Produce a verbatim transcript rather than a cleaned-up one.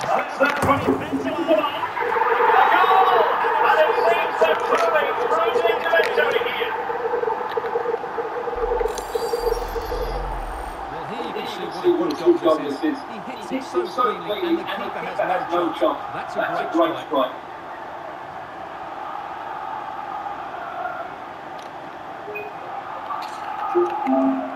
That's that from a goal! And it seems to truly cruise into victory here. Well, here you can see what a good goal this is. He hits it so cleanly and the keeper has no chance. That's a great strike. Thank you.